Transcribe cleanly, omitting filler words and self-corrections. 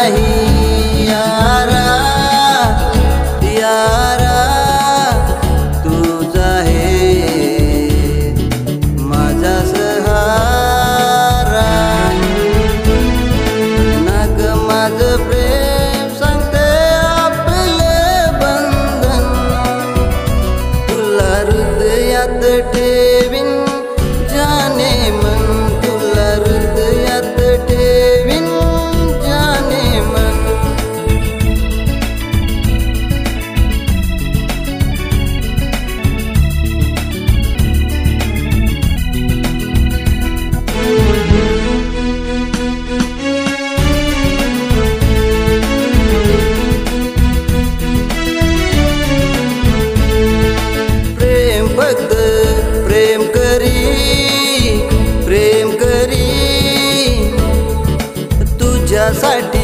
नाही यारा यारा तुझा आहे माझा सहारा नाग माझं प्रेम सांगते आपले बंधन तुला हृदयात ठेवीन जाने मन तुला हृदयात ठेवीन जाने मन प्रेम फक्त प्रेम करी तुझ्यासाठी